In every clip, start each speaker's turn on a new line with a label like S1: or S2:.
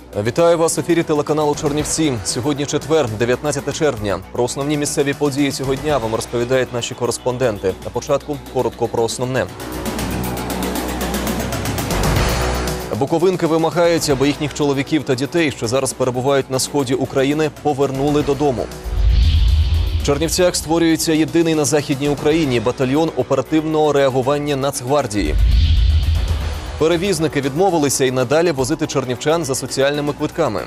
S1: Вітаю вас в ефірі телеканалу «Чернівці». Сьогодні четвер, 19 червня. Про основні місцеві події цього дня вам розповідають наші кореспонденти. На початку коротко про основне. Буковинки вимагають, аби їхніх чоловіків та дітей, що зараз перебувають на сході України, повернули додому. В Чернівцях створюється єдиний на Західній Україні батальйон оперативного реагування Нацгвардії. Перевізники відмовилися і надалі возити чернівчан за соціальними квитками.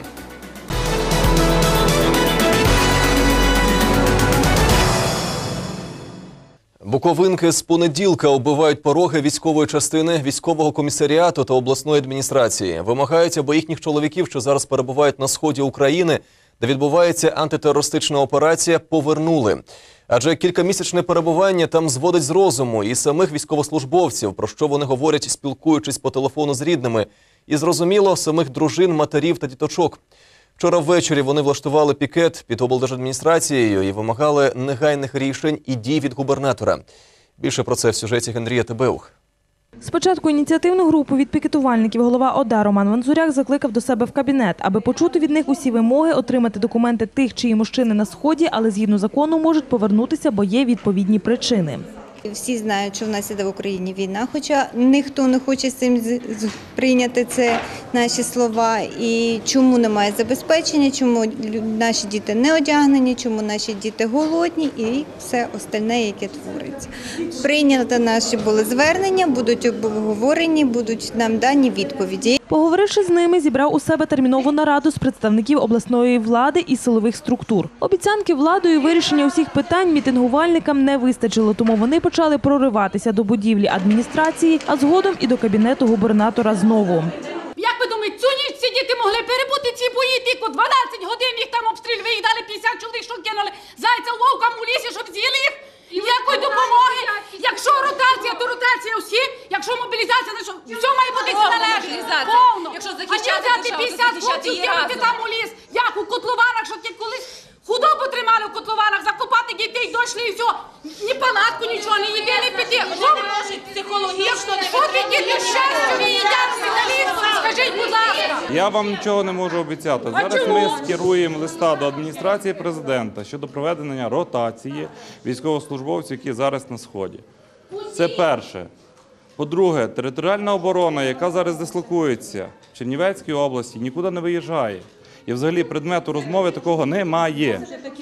S1: Буковинки з понеділка оббивають пороги військової частини, військового комісаріату та обласної адміністрації. Вимагають, аби їхніх чоловіків, що зараз перебувають на сході України, де відбувається антитерористична операція, повернули. Адже кількамісячне перебування там зводить з розуму і самих військовослужбовців, про що вони говорять, спілкуючись по телефону з рідними, і, зрозуміло, самих дружин, матерів та діточок. Вчора ввечері вони влаштували пікет під облдержадміністрацією і вимагали негайних рішень і дій від губернатора. Більше про це в сюжеті Генрієти Беух.
S2: Спочатку ініціативну групу від пікетувальників голова ОДА Роман Ванзуряк закликав до себе в кабінет, аби почути від них усі вимоги, отримати документи тих, чиї мужчини на сході, але згідно закону можуть повернутися, бо є відповідні причини.
S3: Всі знають, що в нас іде в Україні війна, хоча ніхто не хоче з цим прийняти це наші слова. І чому немає забезпечення, чому наші діти не одягнені, чому наші діти голодні і все остальне, яке твориться. Прийнято наші були звернення, будуть обговорені, будуть нам дані відповіді.
S2: Поговоривши з ними, зібрав у себе термінову нараду з представників обласної влади і силових структур. Обіцянки владою вирішення усіх питань мітингувальникам не вистачило, тому вони почали прориватися до будівлі адміністрації, а згодом і до кабінету губернатора знову.
S4: Як ви думаєте, цю ніч ці діти могли перебути ці бої, тільки 12 годин їх там обстрілювали, їх дали 50 чоловік, що кинули зайця вовкам у лісі, щоб з'їли їх? Ніякої допомоги. Якщо ротація, то ротація всі, якщо мобілізація, то все має бути належить. Повно. А ще взяти 50 хлопців, кинути там у ліс, як у котлованах, що ті колись худобу тримали в котлованах, закопати дітей, дійшли і все. Ні палатку, нічого, ні їди, ні піти. Психологічно, що ті діти щастю не їдять спеціалісту? Скажіть, будь ласка.
S5: Я вам нічого не можу обіцяти. Зараз ми скеруємо листа до адміністрації президента щодо проведення ротації військовослужбовців, які зараз на Сході. Це перше. По-друге, територіальна оборона, яка зараз дислокується в Чернівецькій області, нікуди не виїжджає. І взагалі предмету розмови такого немає.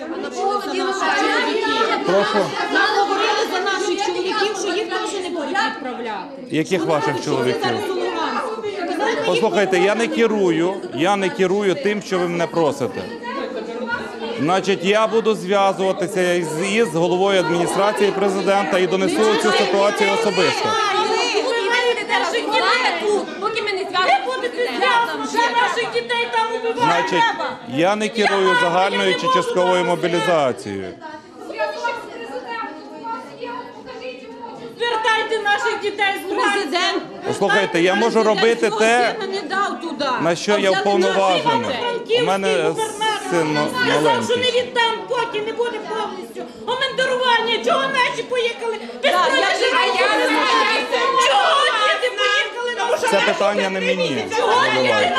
S5: Прошу.
S6: Нам говорили за наших чоловіків, що їх теж не будуть відправляти.
S5: Яких ваших чоловіків? Послухайте, я не керую тим, що ви мене просите. Значить, я буду зв'язуватися із головою адміністрації президента і донесу цю ситуацію особисто. Значить, я не керую загальною чи частковою мобілізацією.
S6: Звертайте наших дітей з президент.
S5: Послухайте, я можу робити те, на що я вповноважений. У мене син
S6: Сказав, що не
S5: маленький.
S6: віддам, поки не буде повністю омендурування. Чого наші поїхали? Чого діти поїхали?
S5: Це питання не мені. Заливайте.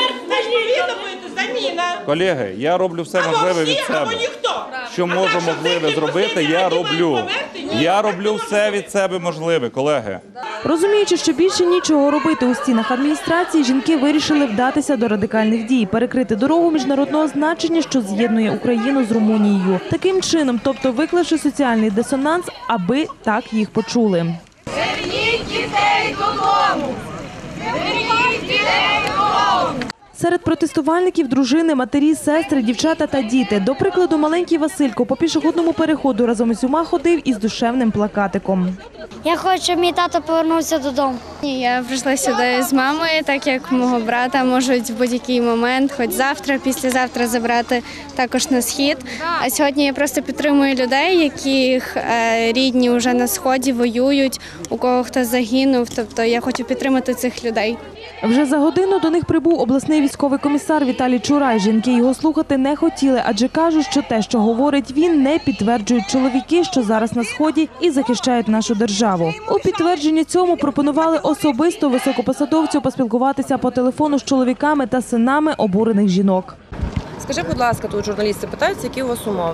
S5: Колеги, я роблю все можливе від себе. Що можу можливе зробити, я роблю. Я роблю все від себе можливе, колеги.
S2: Розуміючи, що більше нічого робити у стінах адміністрації, жінки вирішили вдатися до радикальних дій, перекрити дорогу міжнародного значення, що з'єднує Україну з Румунією. Таким чином, тобто виклавши соціальний дисонанс, аби так їх почули.
S4: Верніть дітей додому! Верніть дітей додому!
S2: Серед протестувальників – дружини, матері, сестри, дівчата та діти. До прикладу, маленький Василько по пішохідному переходу разом із усіма ходив із душевним плакатиком.
S7: Я хочу, щоб мій тато повернувся додому.
S8: Я прийшла сюди з мамою, так як мого брата можуть в будь-який момент, хоч завтра, післязавтра забрати також на схід. А сьогодні я просто підтримую людей, яких рідні вже на сході воюють, у кого хтось загинув. Тобто я хочу підтримати цих людей.
S2: Вже за годину до них прибув обласний військовий комісар Віталій Чурай. Жінки його слухати не хотіли, адже кажуть, що те, що говорить він, не підтверджують чоловіки, що зараз на Сході і захищають нашу державу. У підтвердження цьому пропонували особисто високопосадовцю поспілкуватися по телефону з чоловіками та синами обурених жінок.
S9: Скажи, будь ласка, тут журналісти питаються, які у вас умови?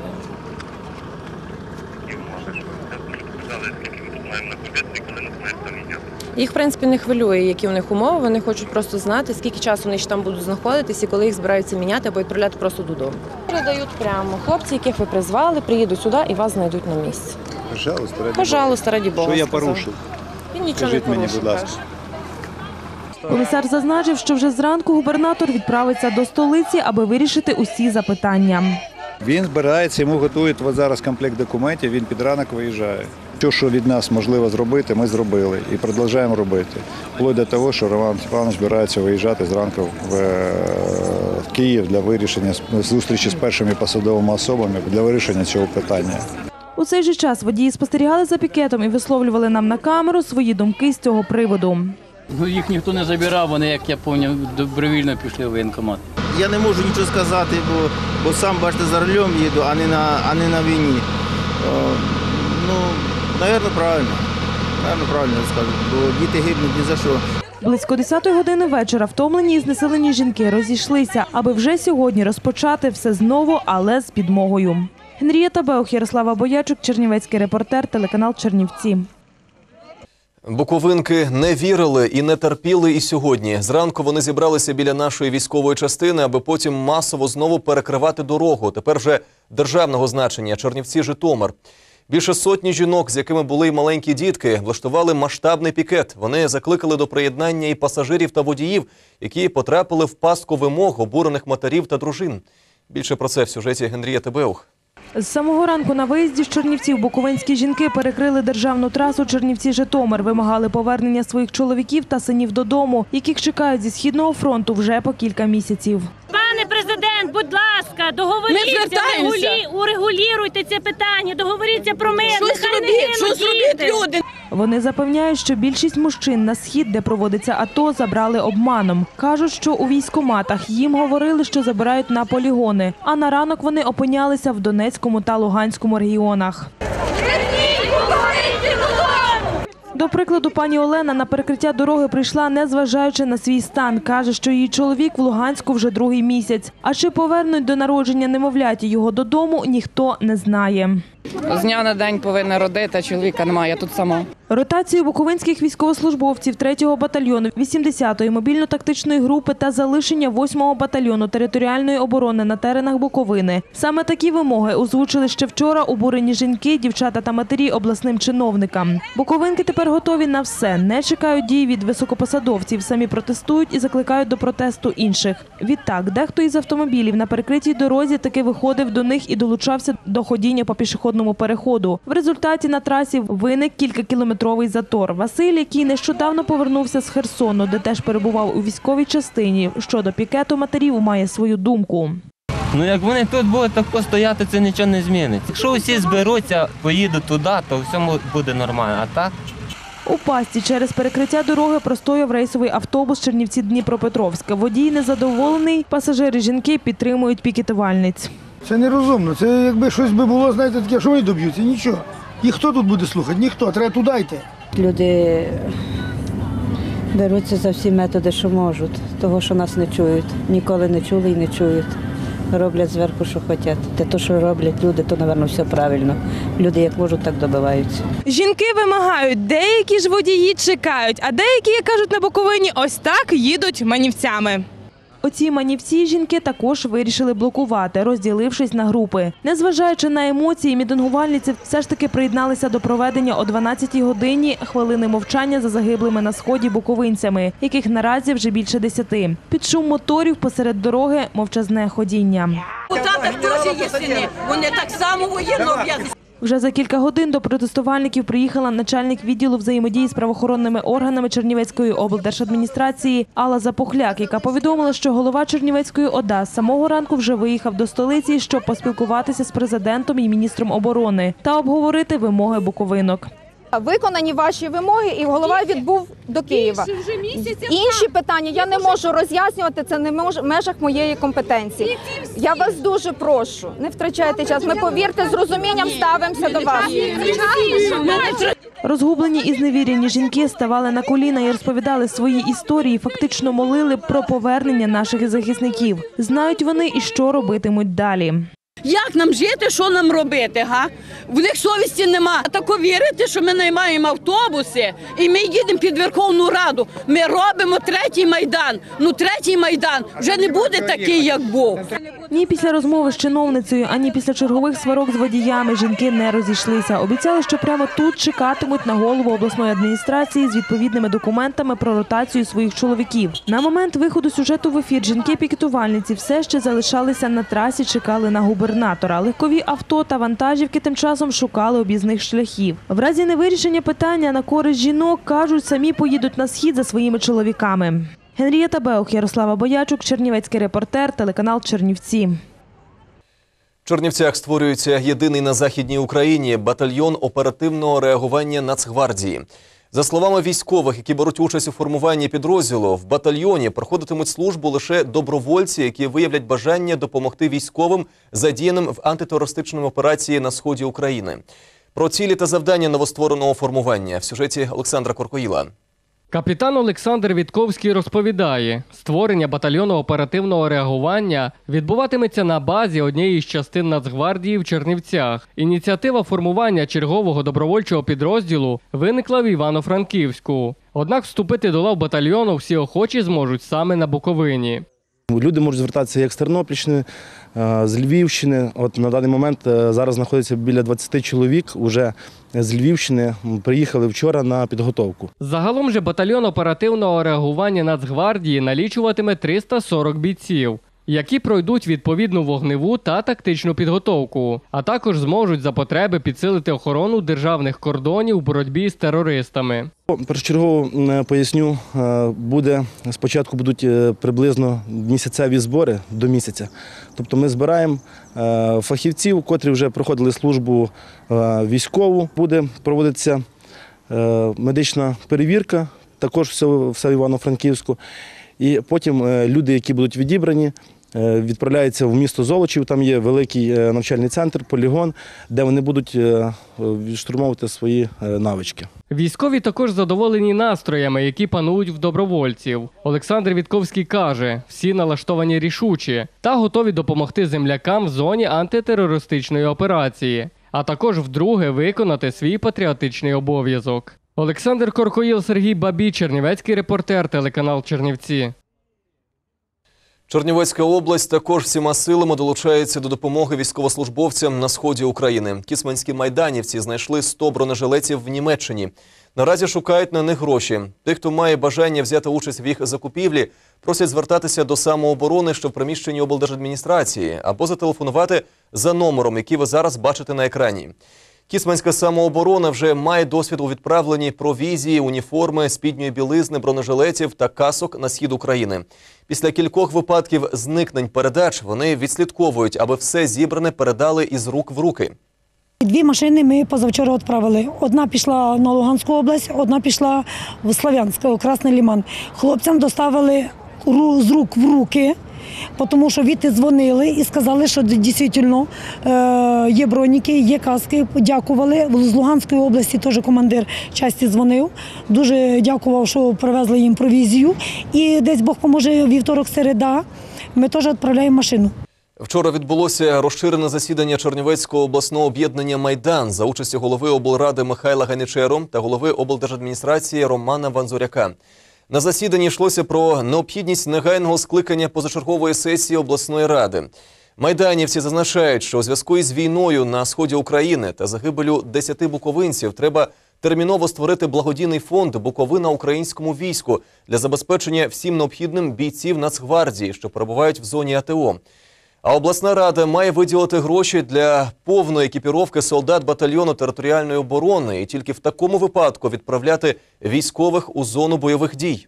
S9: Їх, в принципі, не хвилює, які у них умови. Вони хочуть просто знати, скільки часу вони ще там будуть знаходитись і коли їх збираються міняти або відправляти просто додому. Передають прямо. Хлопці, яких ви призвали, приїдуть сюди і вас знайдуть на місці. Пожалуйста, раді Бога.
S10: Що я
S9: сказав.
S10: порушив?
S9: Він нічого
S10: Скажіть
S9: не
S10: мені,
S9: порушив,
S10: будь ласка.
S9: каже.
S2: Комісар зазначив, що вже зранку губернатор відправиться до столиці, аби вирішити усі запитання.
S10: Він збирається, йому готують зараз комплект документів, він під ранок виїжджає. Що від нас можливо зробити, ми зробили і продовжуємо робити. Вплоть до того, що Роман Степанович збирається виїжджати зранку в Київ для вирішення зустрічі з першими посадовими особами для вирішення цього питання.
S2: У цей же час водії спостерігали за пікетом і висловлювали нам на камеру свої думки з цього приводу.
S11: Їх ніхто не забирав, вони, як я пам'ятаю, добровільно пішли в воєнкомат.
S12: Я не можу нічого сказати, бо сам, бачите, за рулем їду, а не на війні. Навірно, правильно. Правильно скажу, бо діти гибнуть ні за що.
S2: Близько 10-ї години вечора втомлені і знесилені жінки розійшлися, аби вже сьогодні розпочати все знову, але з підмогою. Генрієта Беух, Ярослава Боячук, Чернівецький репортер, телеканал Чернівці.
S1: Буковинки не вірили і не терпіли і сьогодні. Зранку вони зібралися біля нашої військової частини, аби потім масово знову перекривати дорогу. Тепер вже державного значення – Чернівці-Житомир. Більше сотні жінок, з якими були й маленькі дітки, влаштували масштабний пікет. Вони закликали до приєднання і пасажирів та водіїв, які потрапили в пастку вимог обурених матерів та дружин. Більше про це в сюжеті Генрієти Беух.
S2: З самого ранку на виїзді з Чернівців буковинські жінки перекрили державну трасу Чернівці-Житомир, вимагали повернення своїх чоловіків та синів додому, яких чекають зі Східного фронту вже по кілька місяців.
S6: Пане президент, будь ласка, договоріться, урегулюйте це питання, договоріться про мир, нехай не гинуть діти.
S2: Вони запевняють, що більшість мужчин на Схід, де проводиться АТО, забрали обманом. Кажуть, що у військкоматах їм говорили, що забирають на полігони, а на ранок вони опинялися в Донецькому та Луганському регіонах. До прикладу, пані Олена на перекриття дороги прийшла, незважаючи на свій стан. Каже, що її чоловік в Луганську вже другий місяць. А чи повернуть до народження немовляті його додому, ніхто не знає.
S9: З дня на день повинна родити, а чоловіка немає, я тут сама.
S2: Ротацію буковинських військовослужбовців 3-го батальйону, 80-ї мобільно-тактичної групи та залишення 8-го батальйону територіальної оборони на теренах Буковини. Саме такі вимоги озвучили ще вчора обурені жінки, дівчата та матері обласним чиновникам. Буковинки тепер готові на все, не чекають дій від високопосадовців, самі протестують і закликають до протесту інших. Відтак, дехто із автомобілів на перекритій дорозі таки виходив до них і долучався до ходіння по пішохідному переходу. В результаті на трасі виник кількакілометровий затор. Василь, який нещодавно повернувся з Херсону, де теж перебував у військовій частині, щодо пікету матерів має свою думку.
S11: Як вони тут будуть так постояти, це нічого не зміниться. Якщо усі зберуться, поїдуть туди, то все буде нормально, а так?
S2: У пастці через перекриття дороги простояв рейсовий автобус Чернівці-Дніпропетровськ. Водій незадоволений, пасажири жінки підтримують пікетувальниць.
S13: Це нерозумно. Це якби щось би було, знаєте, таке, що вони доб'ються? Нічого. І хто тут буде слухати? Ніхто. Треба туди йти.
S14: Люди беруться за всі методи, що можуть. Того, що нас не чують. Ніколи не чули і не чують. Роблять зверху, що хочуть. Те, що роблять люди, то, мабуть, все правильно. Люди як можуть, так добиваються.
S15: Жінки вимагають, деякі ж водії чекають, а деякі, як кажуть на Буковині, ось так їдуть манівцями.
S2: Оці манівці жінки також вирішили блокувати, розділившись на групи. Незважаючи на емоції, мітингувальниці все ж таки приєдналися до проведення о 12-й годині хвилини мовчання за загиблими на Сході буковинцями, яких наразі вже більше 10. Під шум моторів посеред дороги мовчазне ходіння.
S6: У татах теж є сини, вони так само воєнно об'язані.
S2: Вже за кілька годин до протестувальників приїхала начальник відділу взаємодії з правоохоронними органами Чернівецької облдержадміністрації Алла Запухляк, яка повідомила, що голова Чернівецької ОДА з самого ранку вже виїхав до столиці, щоб поспілкуватися з президентом і міністром оборони та обговорити вимоги буковинок.
S16: Виконані ваші вимоги, і голова відбув до Києва. Інші питання я не можу роз'яснювати, це не в межах моєї компетенції. Я вас дуже прошу, не втрачайте час. Ми, повірте, з розумінням ставимося до вас.
S2: Розгублені і зневірені жінки ставали на коліна і розповідали свої історії, фактично молили про повернення наших захисників. Знають вони і що робитимуть далі.
S17: Як нам жити, що нам робити, га? В них совісті нема. Тако вірити, що ми наймаємо автобуси і ми їдемо під Верховну Раду. Ми робимо третій Майдан. Третій Майдан вже не буде такий, як був.
S2: Ні після розмови з чиновницею, ані після чергових сварок з водіями жінки не розійшлися. Обіцяли, що прямо тут чекатимуть на голову обласної адміністрації з відповідними документами про ротацію своїх чоловіків. На момент виходу сюжету в ефір жінки-пікетувальниці все ще залишалися на трасі, чекали на губернатора. Легкові авто та вантажівки тим часом шукали об'їзних шляхів. В разі невирішення питання на користь жінок, кажуть, самі поїдуть на схід за своїми чоловіками. Генрієта Беух, Ярослава Боячук, Чернівецький репортер, телеканал Чернівці.
S1: В Чернівцях створюється єдиний на Західній Україні батальйон оперативного реагування Нацгвардії. За словами військових, які беруть участь у формуванні підрозділу, в батальйоні проходитимуть службу лише добровольці, які виявлять бажання допомогти військовим, задіяним в антитерористичній операції на сході України. Про цілі та завдання новоствореного формування в сюжеті Олександра Коркоїла.
S18: Капітан Олександр Вітковський розповідає, створення батальйону оперативного реагування відбуватиметься на базі однієї з частин Нацгвардії в Чернівцях. Ініціатива формування чергового добровольчого підрозділу виникла в Івано-Франківську. Однак вступити до лав батальйону всі охочі зможуть саме на Буковині.
S19: Люди можуть звертатися як з Тернопільщини, з Львівщини. От на даний момент зараз знаходиться біля 20 чоловік уже з Львівщини, приїхали вчора на підготовку.
S18: Загалом же батальйон оперативного реагування Нацгвардії налічуватиме 340 бійців, які пройдуть відповідну вогневу та тактичну підготовку, а також зможуть за потреби підсилити охорону державних кордонів у боротьбі з терористами.
S19: Першочергово поясню, спочатку будуть приблизно місяцеві збори до місяця. Тобто ми збираємо фахівців, котрі вже проходили службу військову. Буде проводитися медична перевірка, також все в Івано-Франківську. І потім люди, які будуть відібрані, відправляються в місто Золочів, там є великий навчальний центр, полігон, де вони будуть відштурмовувати свої навички.
S18: Військові також задоволені настроями, які панують в добровольців. Олександр Вітковський каже, всі налаштовані рішуче та готові допомогти землякам в зоні антитерористичної операції, а також вдруге виконати свій патріотичний обов'язок. Олександр Коркоїл, Сергій Бабій, Чернівецький репортер, телеканал Чернівці.
S1: Чернівецька область також всіма силами долучається до допомоги військовослужбовцям на сході України. Кіцманські майданівці знайшли 100 бронежилетів в Німеччині. Наразі шукають на них гроші. Тих, хто має бажання взяти участь в їх закупівлі, просять звертатися до самооборони, що в приміщенні облдержадміністрації, або зателефонувати за номером, який ви зараз бачите на екрані. Кіцманська самооборона вже має досвід у відправленні провізії, уніформи, спідньої білизни, бронежилетів та касок на схід України. Після кількох випадків зникнень передач вони відслідковують, аби все зібране передали із рук в руки.
S20: 2 машини ми позавчора відправили. Одна пішла на Луганську область, одна пішла в Слов'янськ, у Красний Лиман. Хлопцям доставили з рук в руки, тому що відти дзвонили і сказали, що дійсно є броніки, є каски. Дякували. З Луганської області теж командир часті дзвонив. Дуже дякував, що привезли їм провізію. І десь Бог поможе, вівторок-середа ми теж відправляємо машину.
S1: Вчора відбулося розширене засідання Чернівецького обласного об'єднання «Майдан» за участю голови облради Михайла Ганічеру та голови облдержадміністрації Романа Ванзуряка. На засіданні йшлося про необхідність негайного скликання позачергової сесії обласної ради. Майданівці зазначають, що у зв'язку із війною на сході України та загибелю 10 буковинців треба терміново створити благодійний фонд «Буковина українському війську» для забезпечення всім необхідним бійців Нацгвардії, що перебувають в зоні АТО. А обласна рада має виділити гроші для повної екіпіровки солдат батальйону територіальної оборони і тільки в такому випадку відправляти військових у зону бойових дій.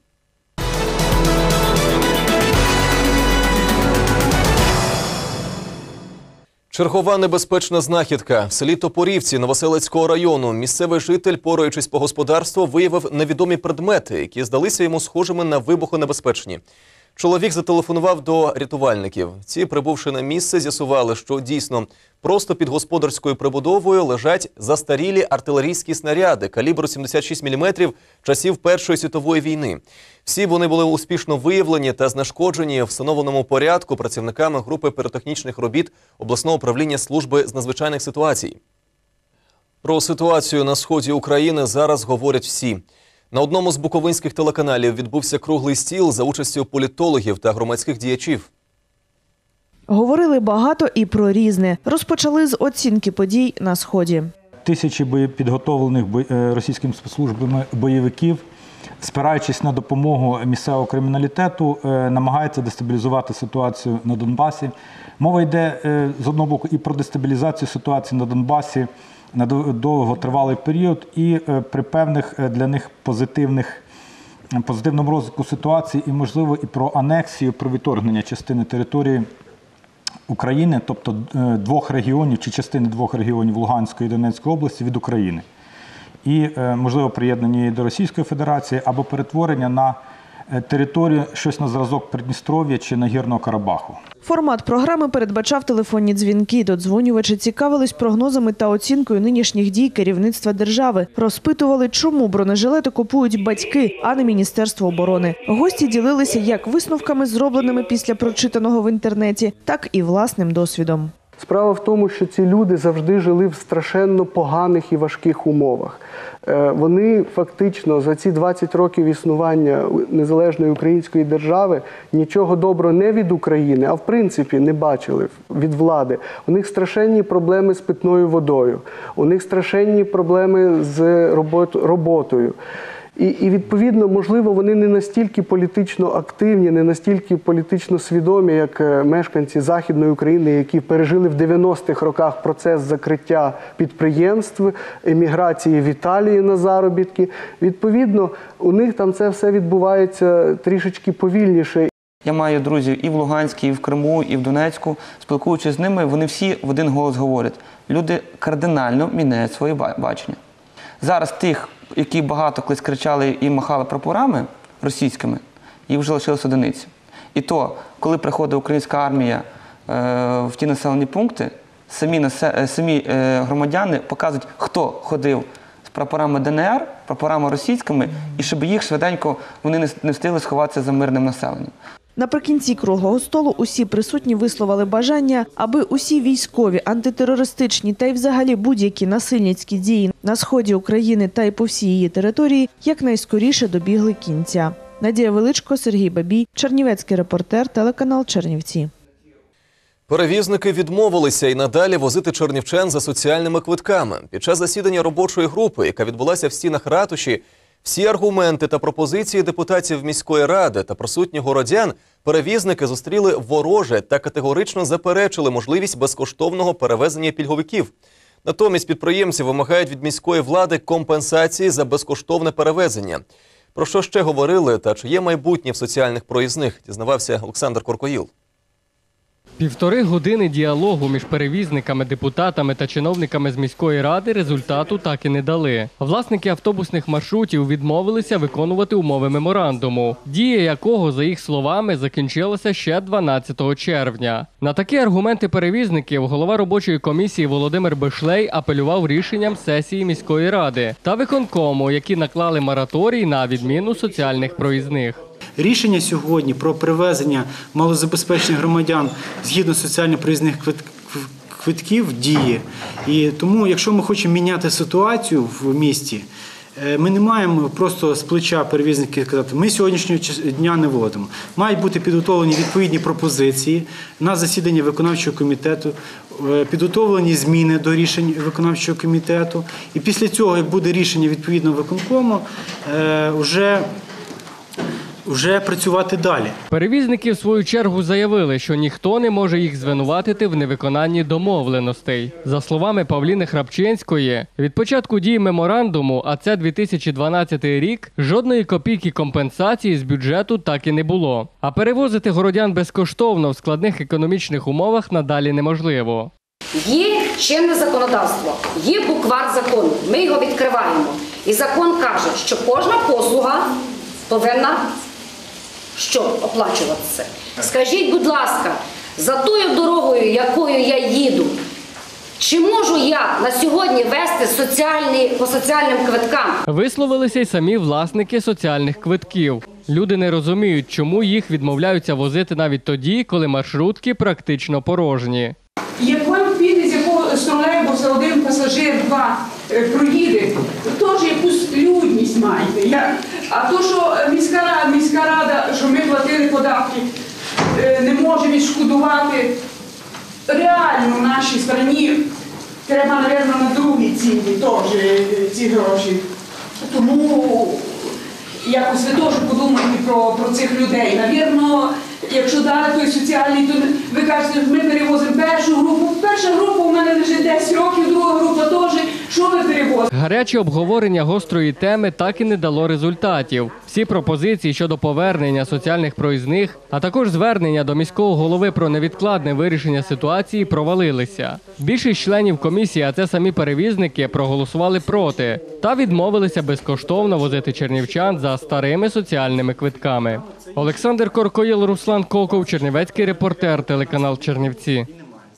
S1: Чергова небезпечна знахідка. В селі Топорівці Новоселицького району місцевий житель, пораючись по господарству, виявив невідомі предмети, які здалися йому схожими на вибухонебезпечні. Чоловік зателефонував до рятувальників. Ці, прибувши на місце, з'ясували, що дійсно просто під господарською прибудовою лежать застарілі артилерійські снаряди калібру 76 мм часів Першої світової війни. Всі вони були успішно виявлені та знешкоджені в встановленому порядку працівниками групи піротехнічних робіт обласного управління служби з надзвичайних ситуацій. Про ситуацію на сході України зараз говорять всі. На одному з буковинських телеканалів відбувся круглий стіл за участю політологів та громадських діячів.
S2: Говорили багато і про різне. Розпочали з оцінки подій на Сході.
S21: Тисячі підготовлених російськими спецслужбами бойовиків, спираючись на допомогу місцевого криміналітету, намагаються дестабілізувати ситуацію на Донбасі. Мова йде, з одного боку, і про дестабілізацію ситуації на Донбасі на довготривалий період, і при певних для них позитивному розвитку ситуації, і, можливо, і про анексію, про відторгнення частини території України, тобто двох регіонів чи частини двох регіонів Луганської і Донецької області від України. І, можливо, приєднання її до Російської Федерації або перетворення на територію щось на зразок Придністров'я чи Нагірного Карабаху.
S2: Формат програми передбачав телефонні дзвінки. Додзвонювачі цікавились прогнозами та оцінкою нинішніх дій керівництва держави. Розпитували, чому бронежилети купують батьки, а не Міністерство оборони. Гості ділилися як висновками, зробленими після прочитаного в інтернеті, так і власним досвідом.
S22: Справа в тому, що ці люди завжди жили в страшенно поганих і важких умовах. Вони фактично за ці 20 років існування незалежної української держави нічого доброго не від України, а в принципі не бачили від влади. У них страшенні проблеми з питною водою, у них страшенні проблеми з роботою. І відповідно, можливо, вони не настільки політично активні, не настільки політично свідомі, як мешканці Західної України, які пережили в 90-х роках процес закриття підприємств, еміграції в Італію на заробітки. Відповідно, у них там це все відбувається трішечки повільніше.
S23: Я маю друзів і в Луганській, і в Криму, і в Донецьку. Спілкуючись з ними, вони всі в один голос говорять. Люди кардинально міняють своє бачення. Зараз тих, які багато колись кричали і махали прапорами російськими, їх вже лишилось одиниці. І то, коли приходить українська армія в ті населені пункти, самі громадяни показують, хто ходив з прапорами ДНР, прапорами російськими, і щоб їх швиденько вони не встигли сховатися за мирним населенням.
S2: Наприкінці круглого столу усі присутні висловили бажання, аби усі військові, антитерористичні та й взагалі будь-які насильницькі дії на сході України та й по всій її території якнайскоріше добігли кінця. Надія Величко, Сергій Бабій, Чернівецький репортер, телеканал Чернівці.
S1: Перевізники відмовилися і надалі возити чернівчан за соціальними квитками. Під час засідання робочої групи, яка відбулася в стінах ратуші, всі аргументи та пропозиції депутатів міської ради та присутніх городян перевізники зустріли вороже та категорично заперечили можливість безкоштовного перевезення пільговиків. Натомість підприємці вимагають від міської влади компенсації за безкоштовне перевезення. Про що ще говорили та чи є майбутнє в соціальних проїзних, дізнавався Олександр Коркоїл.
S18: 1,5 години діалогу між перевізниками, депутатами та чиновниками з міської ради результату так і не дали. Власники автобусних маршрутів відмовилися виконувати умови меморандуму, дія якого, за їх словами, закінчилася ще 12 червня. На такі аргументи перевізників голова робочої комісії Володимир Бишлей апелював рішенням сесії міської ради та виконкому, які наклали мораторій на відміну соціальних проїзних.
S24: Рішення сьогодні про перевезення малозабезпечених громадян згідно соціально-проїзних квитків діє. І тому, якщо ми хочемо міняти ситуацію в місті, ми не маємо просто з плеча перевізників сказати, ми сьогоднішнього дня не вводимо. Мають бути підготовлені відповідні пропозиції на засідання виконавчого комітету, підготовлені зміни до рішень виконавчого комітету. І після цього, як буде рішення відповідного виконкому, вже працювати далі.
S18: Перевізники в свою чергу заявили, що ніхто не може їх звинуватити в невиконанні домовленостей. За словами Павліни Храпчинської, від початку дії меморандуму, а це 2012 рік, жодної копійки компенсації з бюджету так і не було. А перевозити городян безкоштовно в складних економічних умовах надалі неможливо.
S3: Є чинне законодавство, є буквар закону, ми його відкриваємо. І закон каже, що кожна послуга повинна оплачуватися. Скажіть, будь ласка, за тою дорогою, якою я їду, чи можу я на сьогодні вести по соціальним квиткам?
S18: Висловилися й самі власники соціальних квитків. Люди не розуміють, чому їх відмовляються возити навіть тоді, коли маршрутки практично порожні.
S4: Якою піде, з якого з тролейбуса один пасажир, два проїде, теж якусь людність маєте. А то, що міська рада, що ми платили податки, не може відшкодувати, реально в нашій країні треба, мабуть, на другій ціні теж ці гроші. Тому якось ви теж подумайте про цих людей. Навірно, якщо дали той соціальний, то ви кажете, ми перевозимо першу групу. Перша група у мене лежить 10 років, друга група теж. Що ви перевозите?
S18: Гаряче обговорення гострої теми так і не дало результатів. Всі пропозиції щодо повернення соціальних проїзних, а також звернення до міського голови про невідкладне вирішення ситуації провалилися. Більшість членів комісії, а це самі перевізники, проголосували проти та відмовилися безкоштовно возити чернівчан за старими соціальними квитками. Олександр Коркоїл, Руслан Коков, Чернівецький репортер, телеканал Чернівці.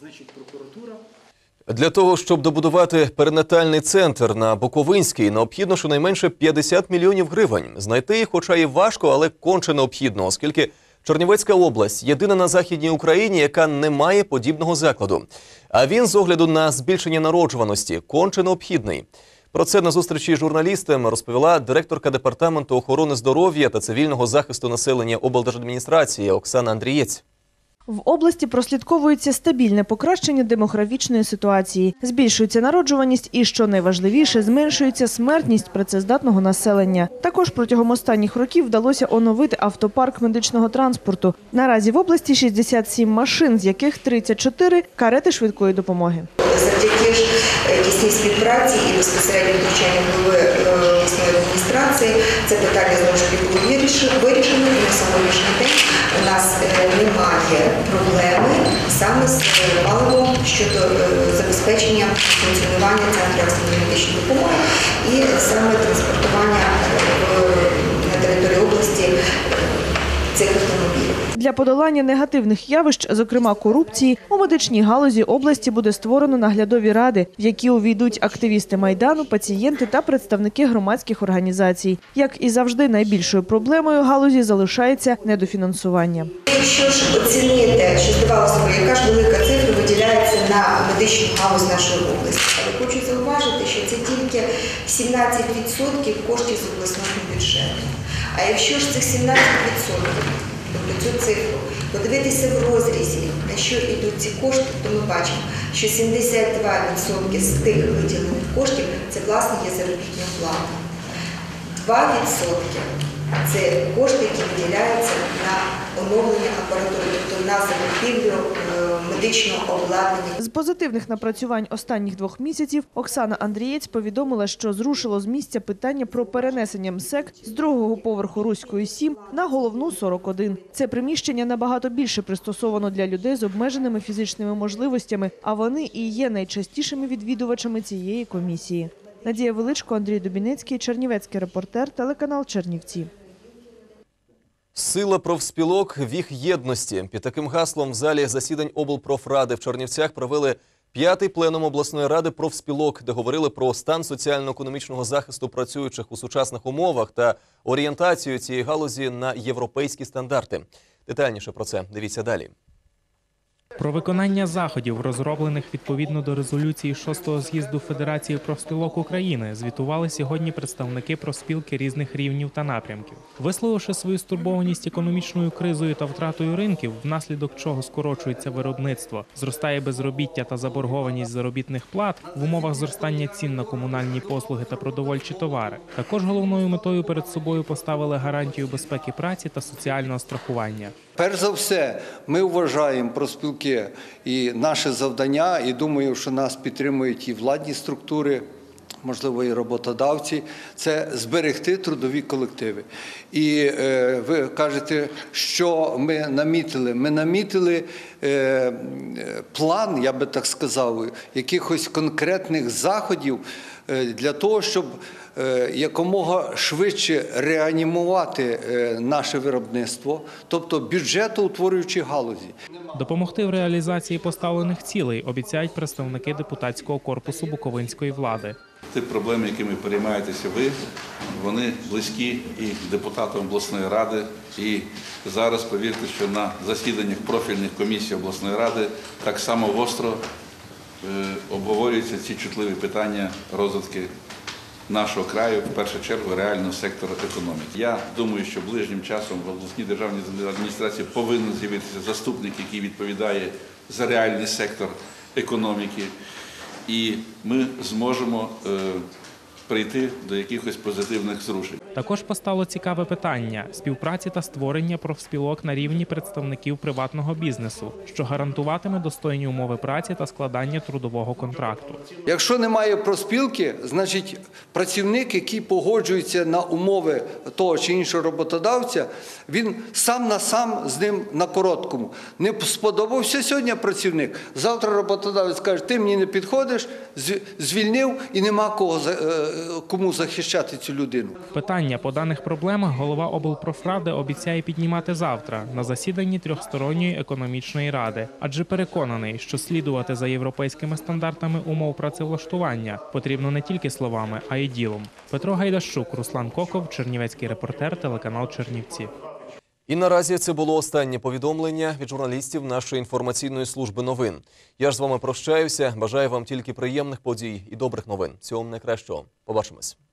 S1: Для того, щоб добудувати перинатальний центр на Буковинській, необхідно щонайменше 50 мільйонів гривень. Знайти їх, хоча і важко, але конче необхідно, оскільки Чернівецька область – єдина на Західній Україні, яка не має подібного закладу. А він, з огляду на збільшення народжуваності, конче необхідний. Про це на зустрічі з журналістами розповіла директорка Департаменту охорони здоров'я та цивільного захисту населення облдержадміністрації Оксана Андрієць.
S2: В області прослідковується стабільне покращення демографічної ситуації. Збільшується народжуваність і, що найважливіше, зменшується смертність працездатного населення. Також протягом останніх років вдалося оновити автопарк медичного транспорту. Наразі в області 67 машин, з яких 34 – карети швидкої допомоги.
S5: Завдяки ж тісній співпраці і безпосередньо втручання голови обласної адміністрації це питання знову ж таки було вирішено. І на сьогоднішній день у нас немає проблеми саме з паливом щодо забезпечення функціонування центру екстреної медичної допомоги і саме транспортування на території області цих автомобілів.
S2: Для подолання негативних явищ, зокрема корупції, у медичній галузі області буде створено наглядові ради, в які увійдуть активісти Майдану, пацієнти та представники громадських організацій. Як і завжди, найбільшою проблемою галузі залишається недофінансування.
S5: Якщо ж оцінити, що здавалося б, яка ж велика цифра виділяється на медичну галузь нашої області. Але хочу зауважити, що це тільки 17% коштів з обласного бюджету. А якщо ж цих 17%, тобто цю цифру, подивитися в розрізі, на що йдуть ці кошти, то ми бачимо, що 72% з тих виділених коштів – це, власне, є заробітна плата. 2% – це кошти, які виділяються на оновлення апаратури, тобто на закупівлю медичного обладнання.
S2: З позитивних напрацювань останніх 2 місяців Оксана Андрієць повідомила, що зрушило з місця питання про перенесення МСЕК з 2-го поверху Руської 7 на головну 41. Це приміщення набагато більше пристосовано для людей з обмеженими фізичними можливостями, а вони і є найчастішими відвідувачами цієї комісії. Надія Величко, Андрій Дубінецький, Чернівецький репортер, телеканал Чернівці.
S1: Сила профспілок – віх єдності. Під таким гаслом в залі засідань облпрофради в Чернівцях провели 5-й пленум обласної ради профспілок, де говорили про стан соціально-економічного захисту працюючих у сучасних умовах та орієнтацію цієї галузі на європейські стандарти. Детальніше про це дивіться далі.
S7: Про виконання заходів, розроблених відповідно до резолюції 6-го з'їзду Федерації профспілок України, звітували сьогодні представники профспілки різних рівнів та напрямків. Висловивши свою стурбованість економічною кризою та втратою ринків, внаслідок чого скорочується виробництво, зростає безробіття та заборгованість заробітних плат в умовах зростання цін на комунальні послуги та продовольчі товари. Також головною метою перед собою поставили гарантію безпеки праці та соціального страхування.
S25: Перш за все, ми вважаємо профспілки і наше завдання, і думаю, що нас підтримують і владні структури можливо, і роботодавці, це зберегти трудові колективи. І ви кажете, що ми намітили? Ми намітили план, я би так сказав, якихось конкретних заходів для того, щоб якомога швидше реанімувати наше виробництво, тобто бюджетоутворюючі галузі.
S7: Допомогти в реалізації поставлених цілей обіцяють представники депутатського корпусу буковинської влади.
S8: Ті проблеми, якими переймаєтеся ви, вони близькі і депутатам обласної ради. І зараз, повірте, що на засіданнях профільних комісій обласної ради так само гостро обговорюються ці чутливі питання розвитку нашого краю, в першу чергу, реального сектору економіки. Я думаю, що ближнім часом в обласній державній адміністрації повинен з'явитися заступник, який відповідає за реальний сектор економіки. І ми зможемо прийти до якихось позитивних зрушень.
S7: Також постало цікаве питання – співпраці та створення профспілок на рівні представників приватного бізнесу, що гарантуватиме достойні умови праці та складання трудового контракту.
S25: Якщо немає профспілки, значить працівник, який погоджується на умови того чи іншого роботодавця, він сам на сам з ним на короткому. Не сподобався сьогодні працівник, завтра роботодавець каже, ти мені не підходиш, звільнив і нема кому захищати цю людину.
S7: Питання по даних проблемах голова облпрофради обіцяє піднімати завтра на засіданні Трьохсторонньої економічної ради, адже переконаний, що слідувати за європейськими стандартами умов працевлаштування потрібно не тільки словами, а й ділом. Петро Гайдащук, Руслан Коков, Чернівецький репортер, телеканал Чернівці.
S1: І наразі це було останнє повідомлення від журналістів нашої інформаційної служби новин. Я ж з вами прощаюся, бажаю вам тільки приємних подій і добрих новин. Всього вам найкращого. Побачимось.